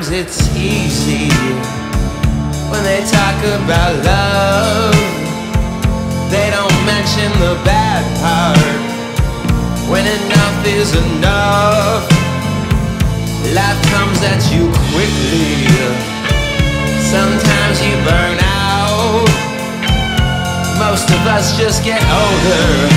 Sometimes it's easy when they talk about love. They don't mention the bad part. When enough is enough, life comes at you quickly. Sometimes you burn out. Most of us just get older.